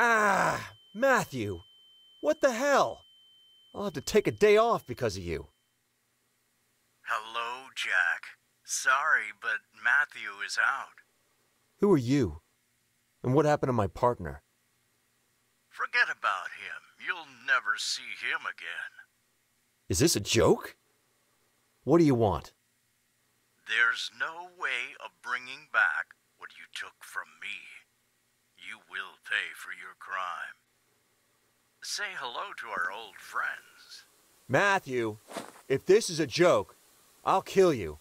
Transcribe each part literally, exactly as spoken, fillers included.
Ah, Matthew, what the hell? I'll have to take a day off because of you. Hello, Jack. Sorry, but Matthew is out. Who are you? And what happened to my partner? Forget about him. You'll never see him again. Is this a joke? What do you want? There's no way of bringing back what you took from me. You will pay for your crime. Say hello to our old friends. Matthew, if this is a joke, I'll kill you.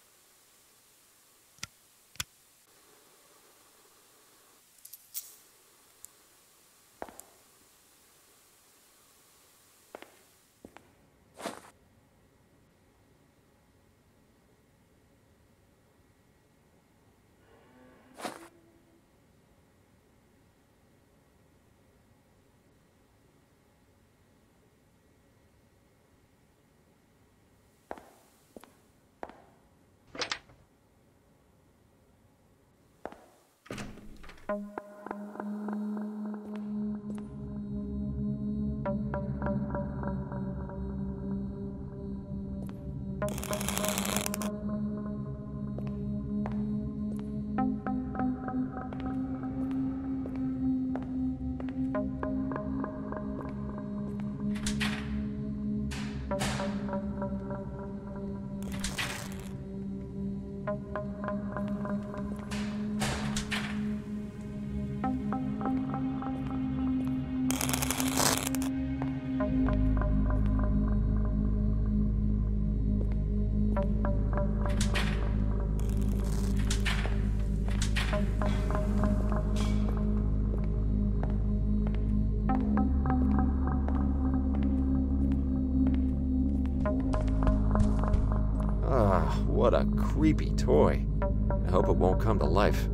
Ah, what a creepy toy. I hope it won't come to life.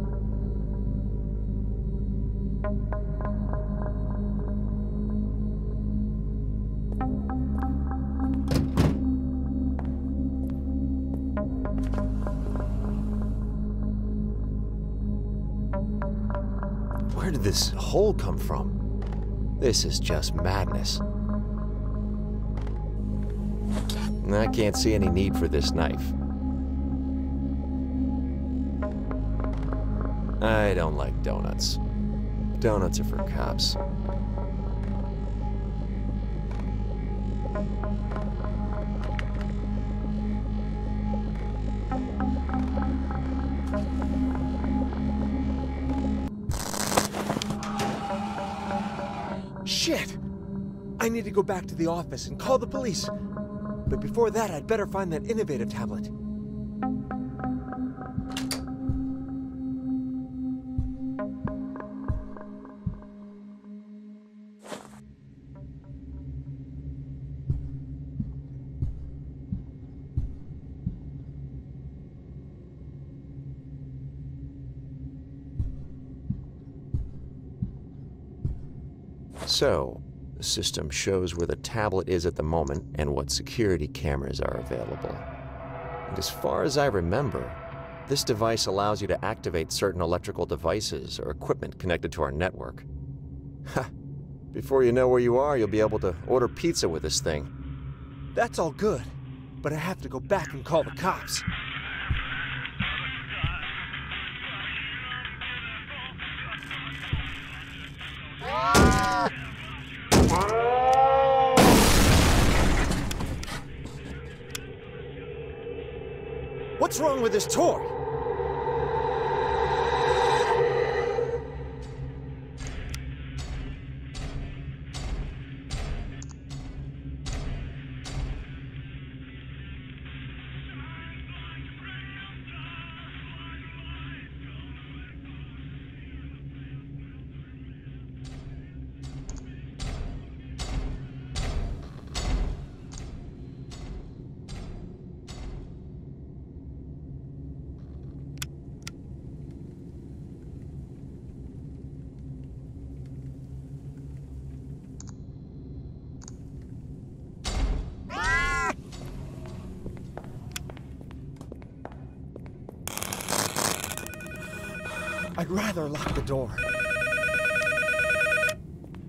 Where did this hole come from? This is just madness. I can't see any need for this knife. I don't like donuts. Donuts are for cops. Shit! I need to go back to the office and call the police. But before that, I'd better find that innovative tablet. So, the system shows where the tablet is at the moment and what security cameras are available. And as far as I remember, this device allows you to activate certain electrical devices or equipment connected to our network. Ha! Before you know where you are, you'll be able to order pizza with this thing. That's all good, but I have to go back and call the cops. What's wrong with this toy? I'd rather lock the door.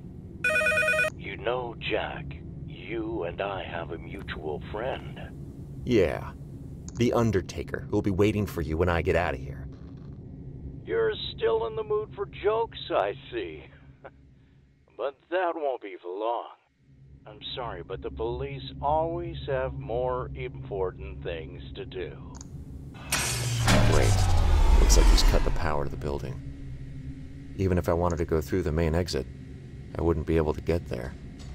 Jack, you and I have a mutual friend. Yeah. The Undertaker, who'll be waiting for you when I get out of here. You're still in the mood for jokes, I see. But that won't be for long. I'm sorry, but the police always have more important things to do. Wait. Looks like he's cut the power to the building. Even if I wanted to go through the main exit, I wouldn't be able to get there.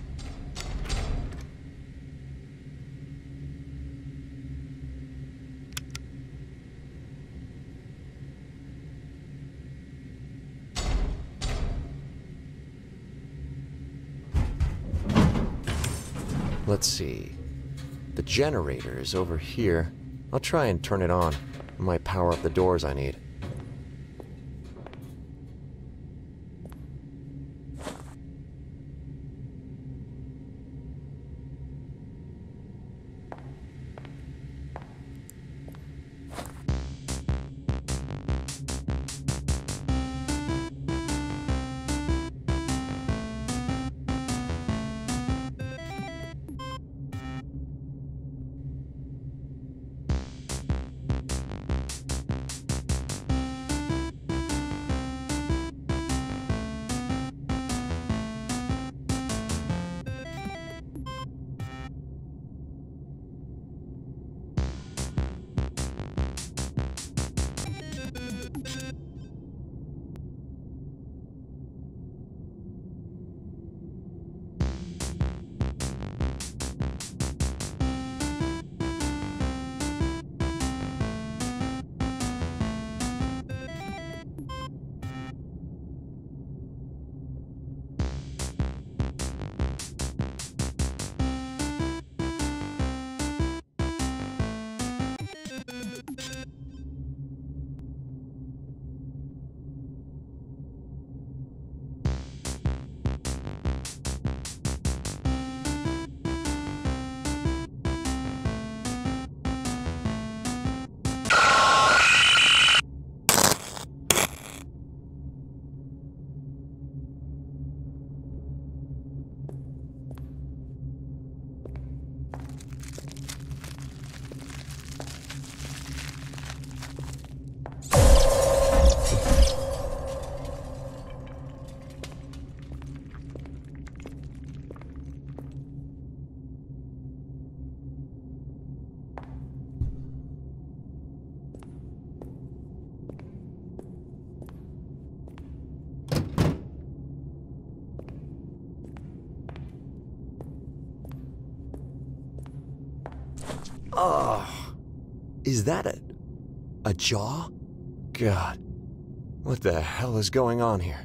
Let's see. The generator is over here. I'll try and turn it on. It might power up the doors I need. Oh, is that a... a jaw? God, what the hell is going on here?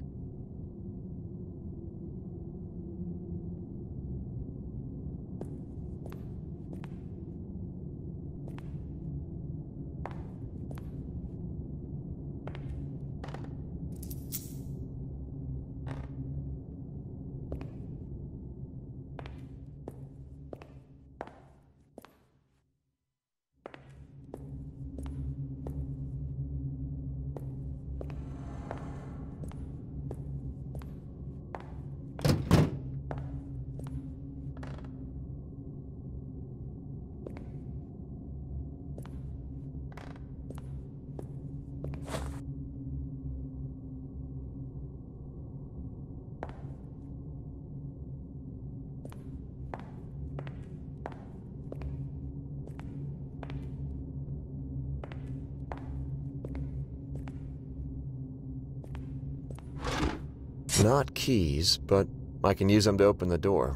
Not keys, but I can use them to open the door.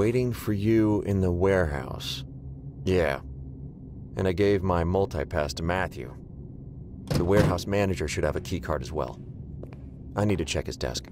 Waiting for you in the warehouse. Yeah. And I gave my multipass to Matthew. The warehouse manager should have a keycard as well. I need to check his desk.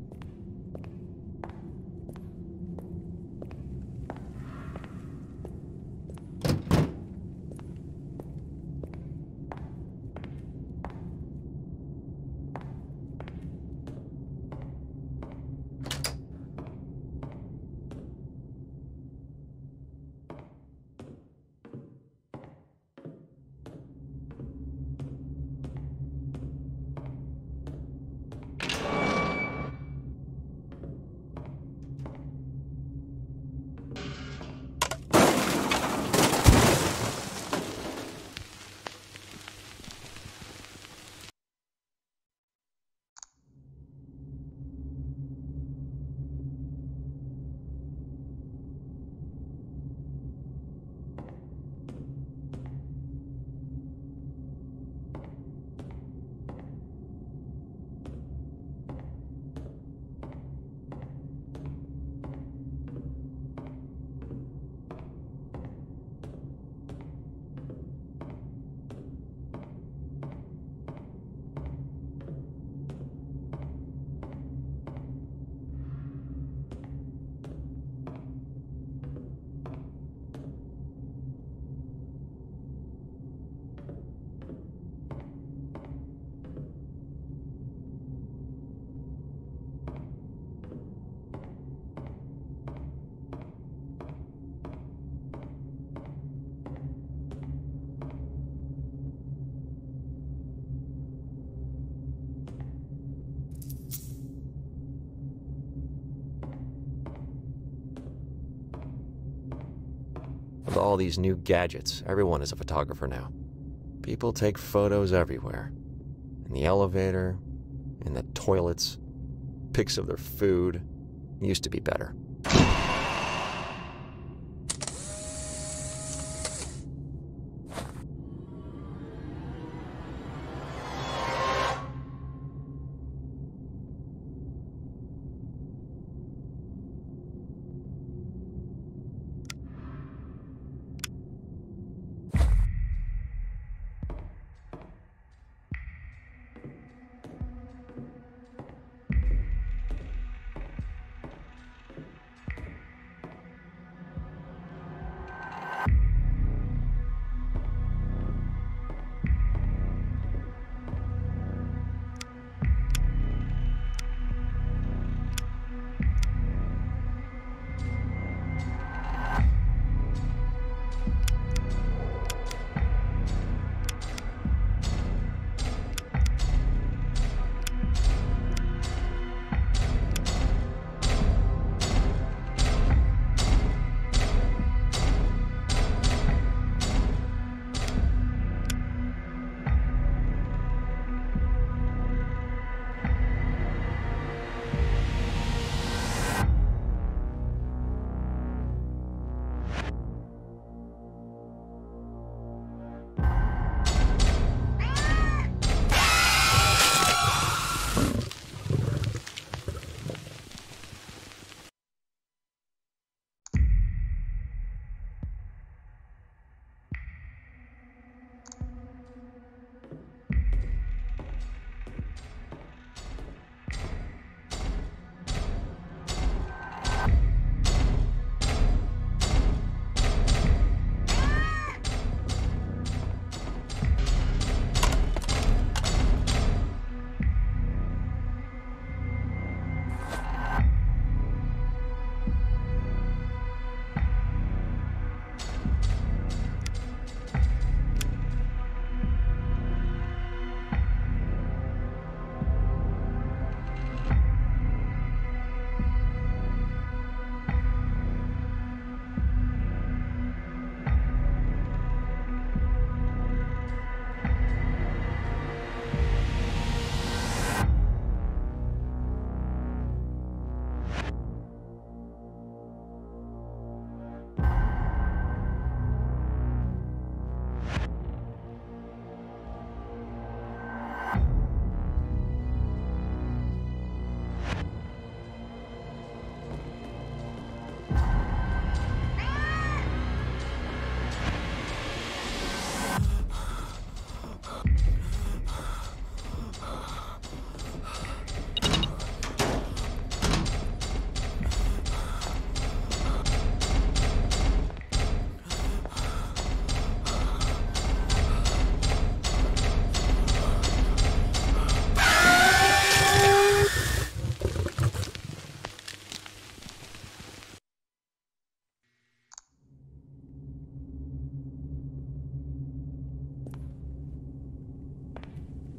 With all these new gadgets, everyone is a photographer now. People take photos everywhere. In the elevator, in the toilets, pics of their food. Used to be better.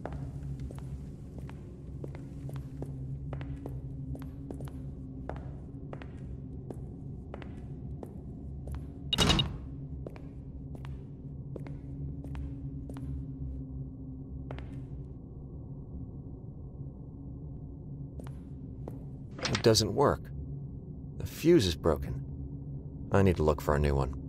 It doesn't work. The fuse is broken. I need to look for a new one.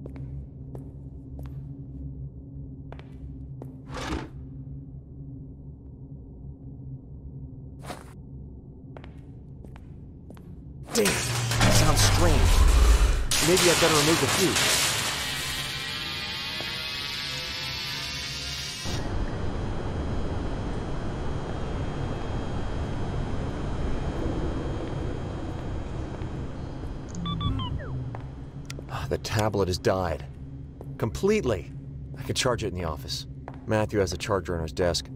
Damn, that sounds strange. Maybe I'd better remove the fuse. The tablet has died. Completely. I can charge it in the office. Matthew has a charger on his desk.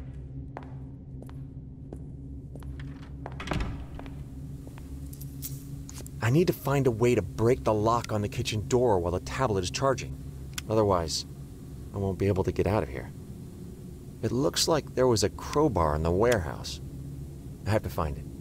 I need to find a way to break the lock on the kitchen door while the tablet is charging. Otherwise, I won't be able to get out of here. It looks like there was a crowbar in the warehouse. I have to find it.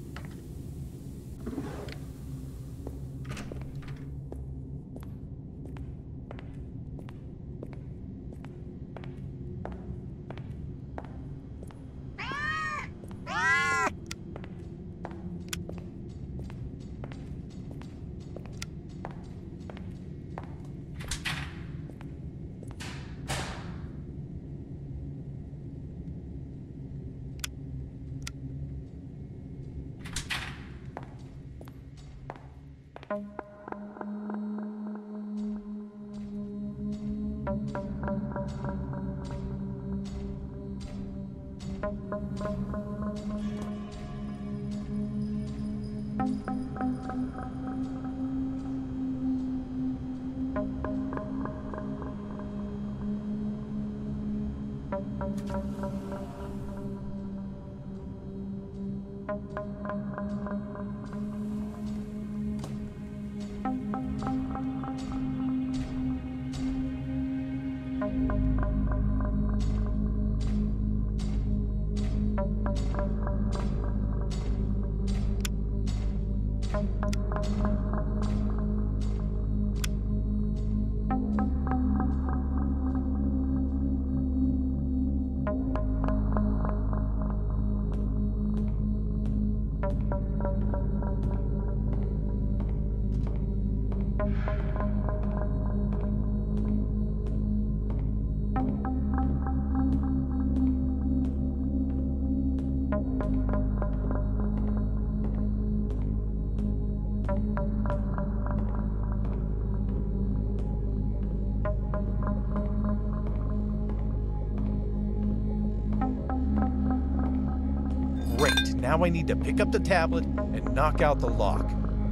Great, now I need to pick up the tablet and knock out the lock.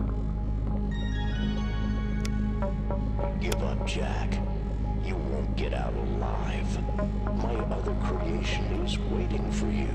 Give up, Jack. You won't get out alive. My other creation is waiting for you.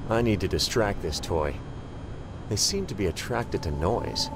I need to distract this toy. They seem to be attracted to noise.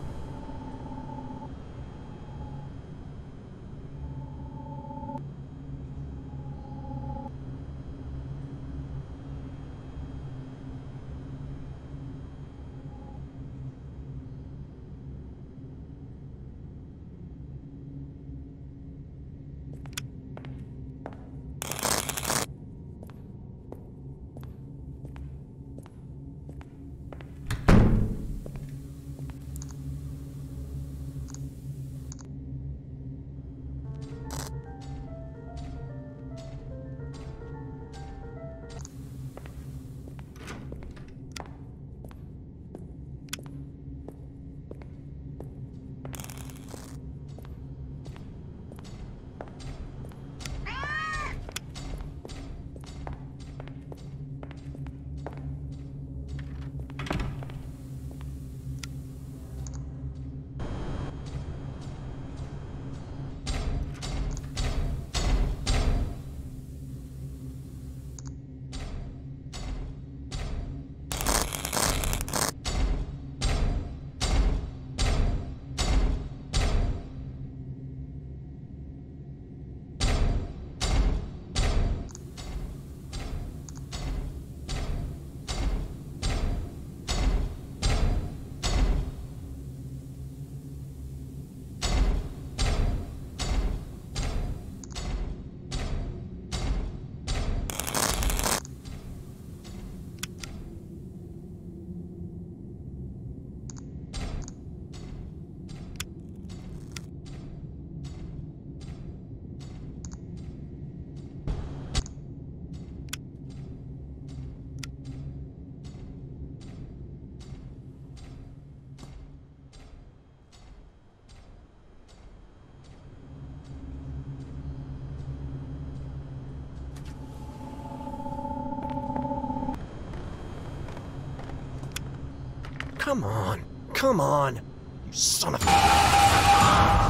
Come on, come on, you son of a...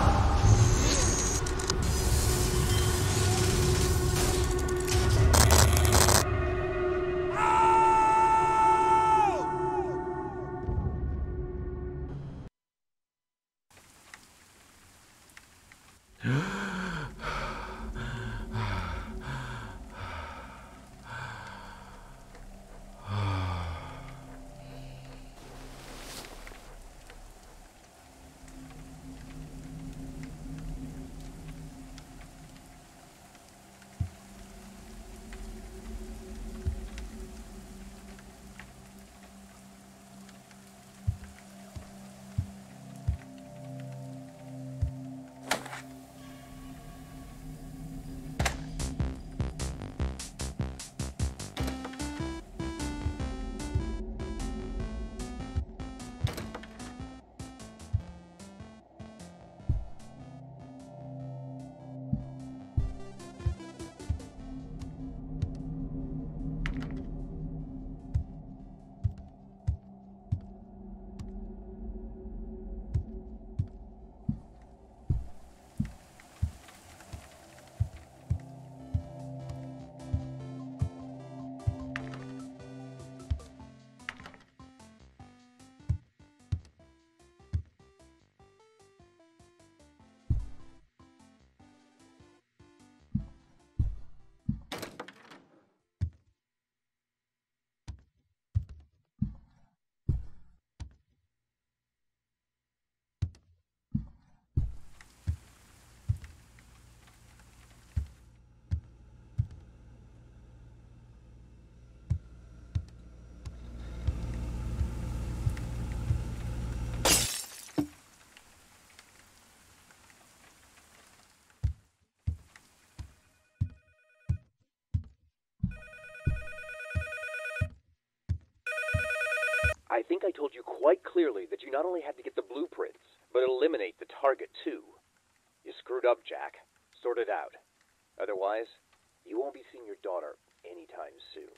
I think I told you quite clearly that you not only had to get the blueprints, but eliminate the target, too. You screwed up, Jack. Sort it out. Otherwise, you won't be seeing your daughter anytime soon.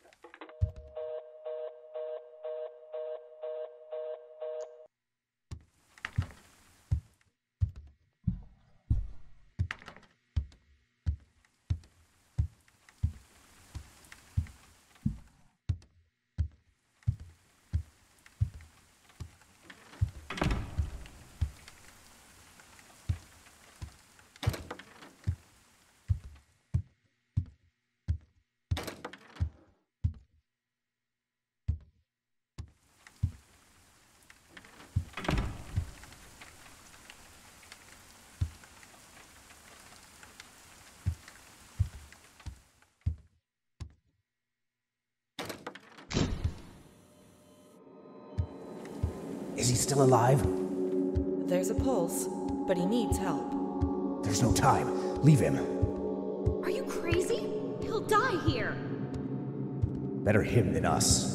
he still alive? There's a pulse, but he needs help. There's no time. Leave him. Are you crazy? He'll die here. Better him than us.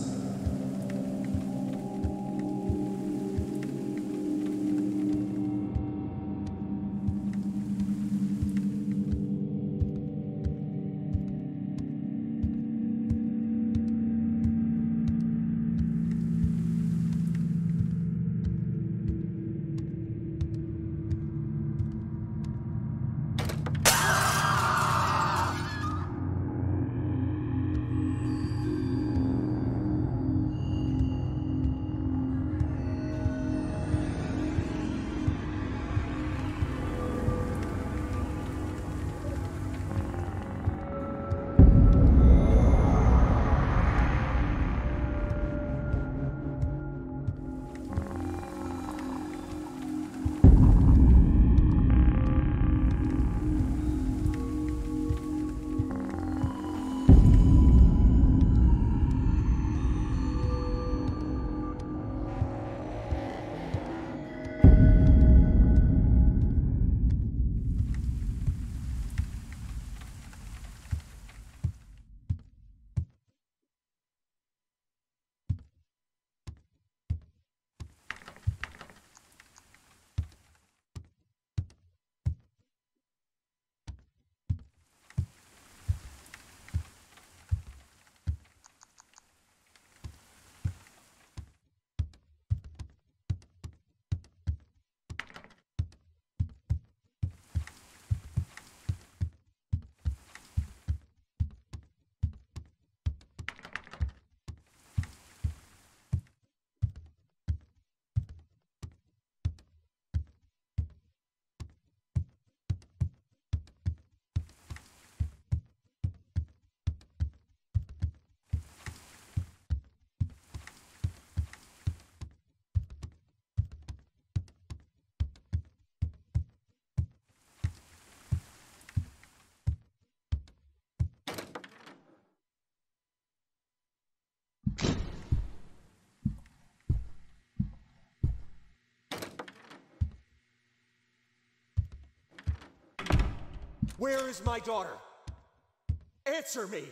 Where is my daughter? Answer me!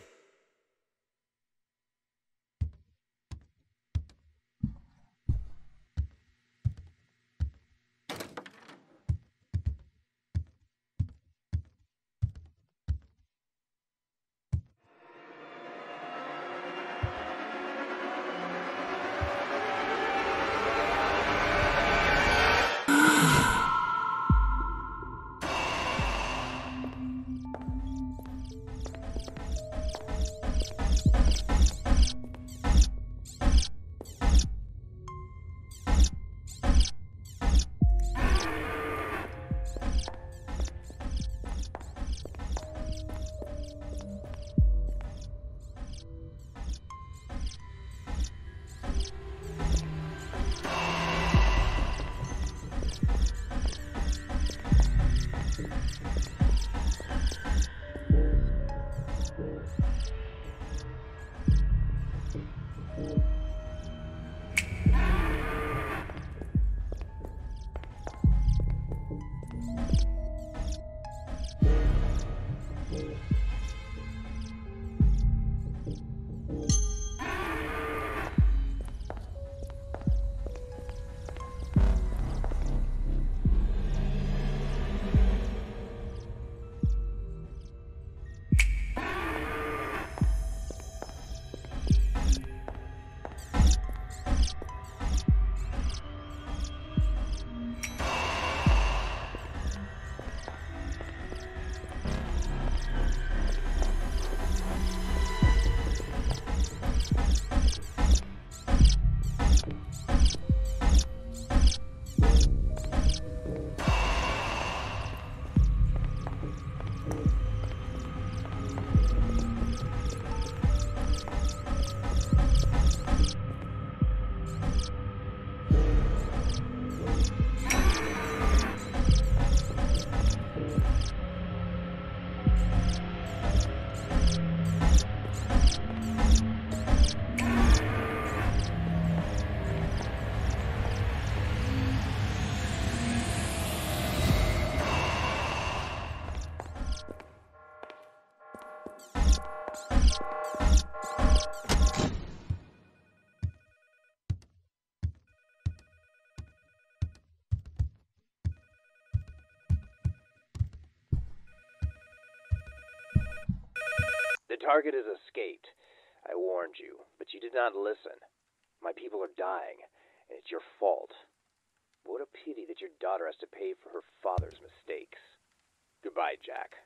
target has escaped. I warned you, but you did not listen. My people are dying, and it's your fault. What a pity that your daughter has to pay for her father's mistakes. Goodbye, Jack.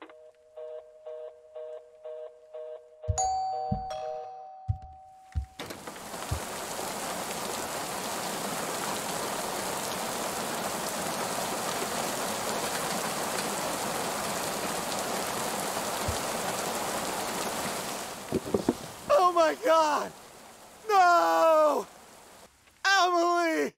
Oh my God! No! Emily!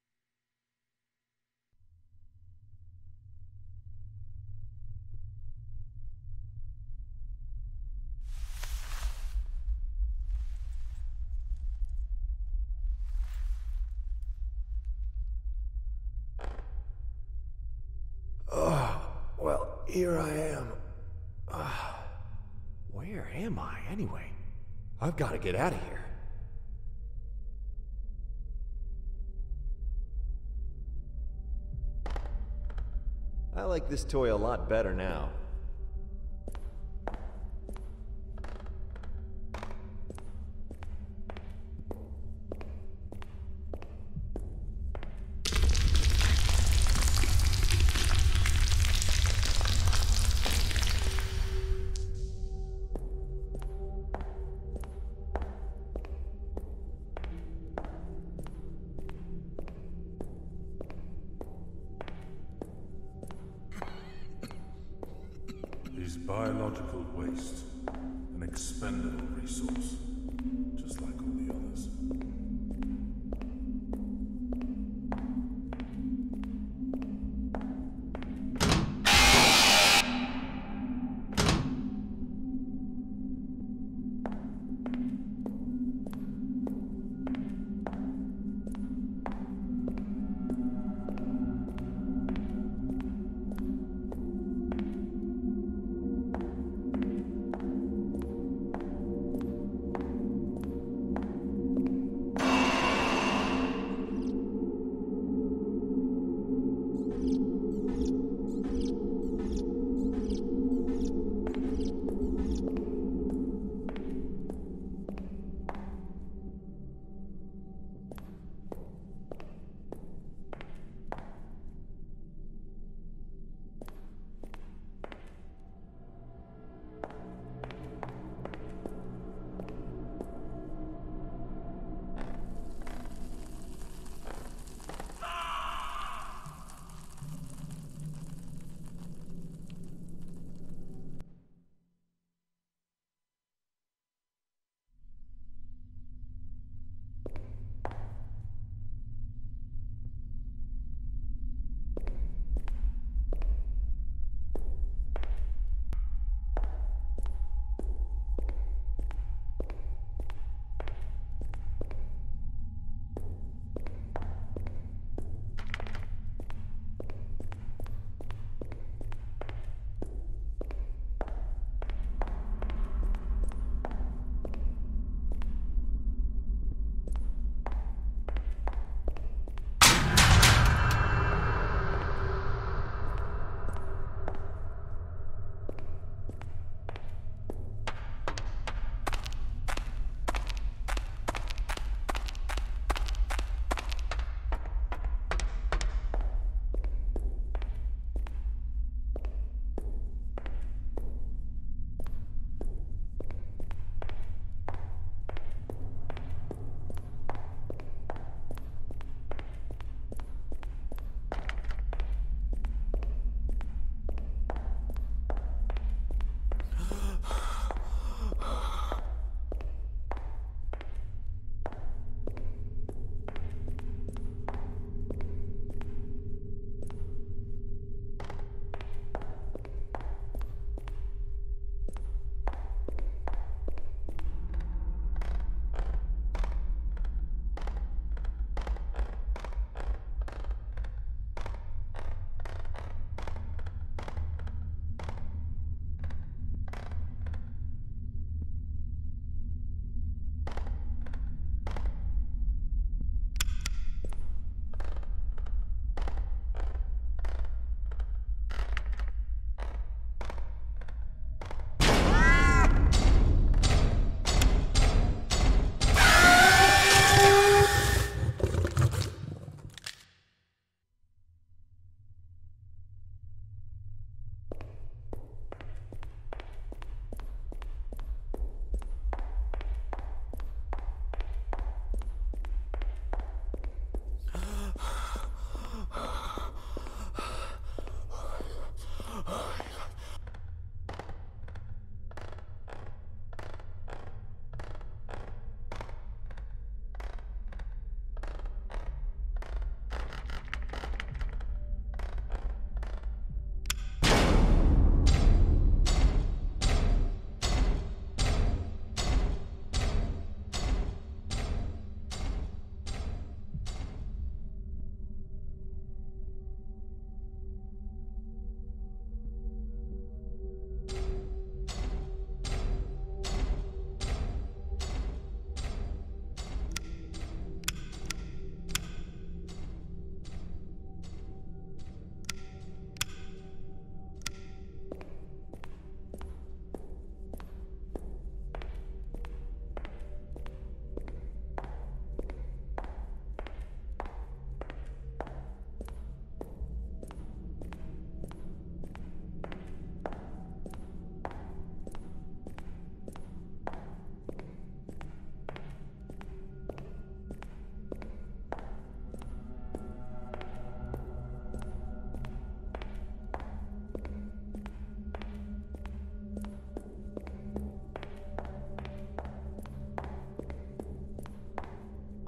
Oh, well, here I am. Uh, where am I, anyway? I've got to get out of here. I like this toy a lot better now. Is biological waste, an expendable resource, just like all the others.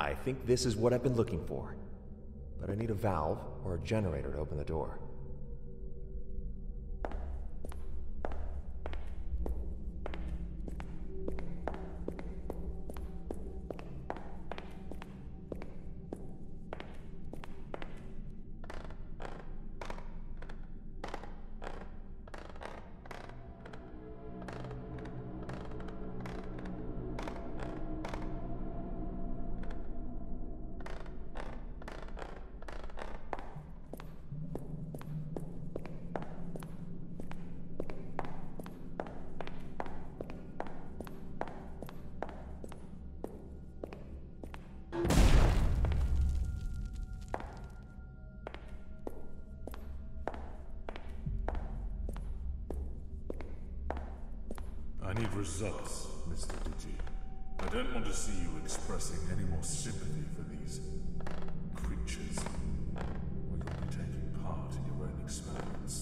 I think this is what I've been looking for. But I need a valve or a generator to open the door. I need results, Mister Digi. I don't want to see you expressing any more sympathy for these creatures. Or you'll be taking part in your own experiments.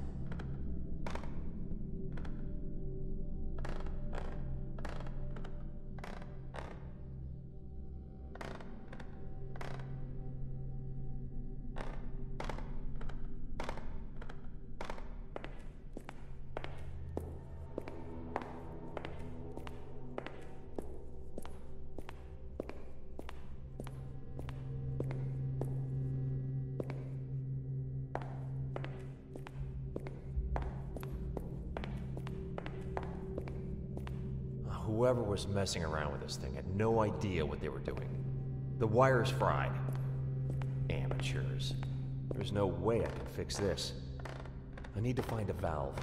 Whoever was messing around with this thing had no idea what they were doing. The wire's fried. Amateurs. There's no way I can fix this. I need to find a valve.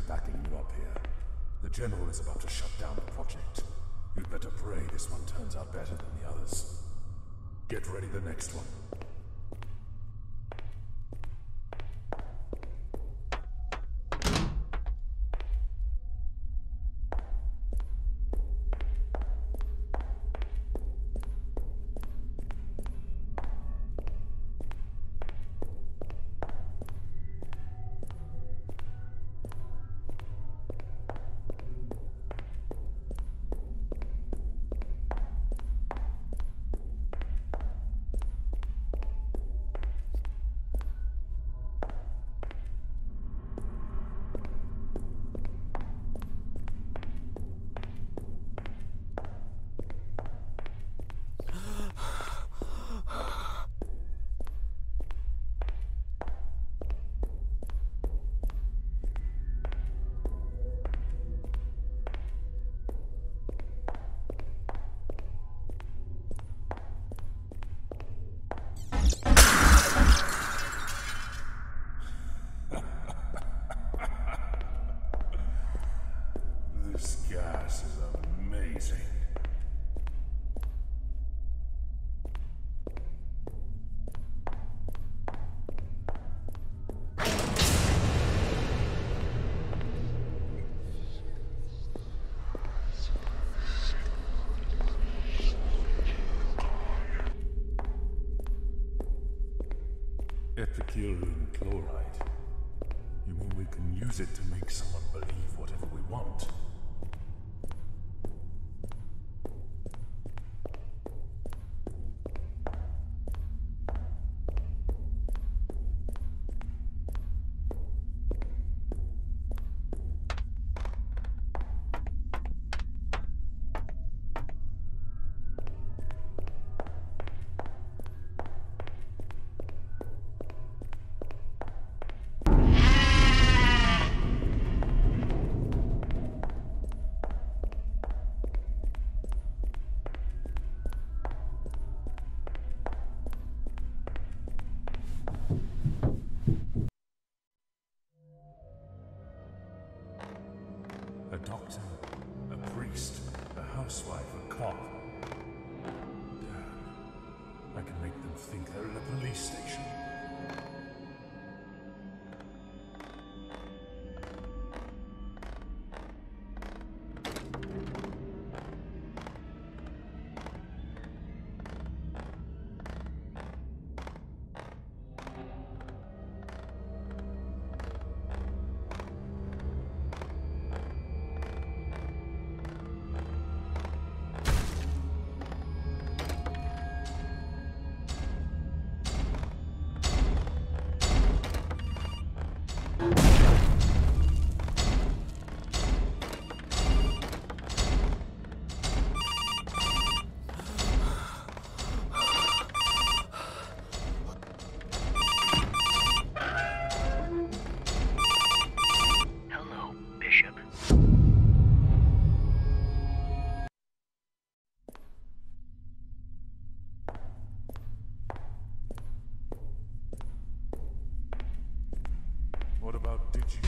backing you up here. The General is about to shut down the project. You'd better pray this one turns out better than the others. Get ready the next one. Epicurean chloride. You mean we can use it to make someone believe whatever we want? A doctor, a priest, a housewife, a cop. Damn. I can make them think they're in a police station. What about Digi?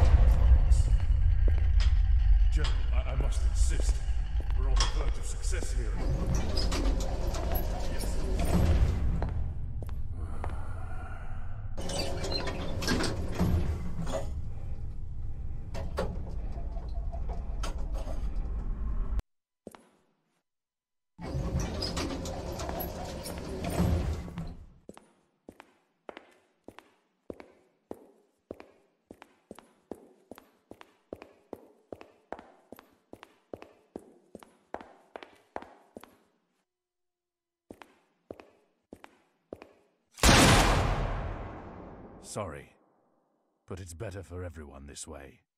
General, I, I must insist. We're on the verge of success here. Yes. Sorry, but it's better for everyone this way.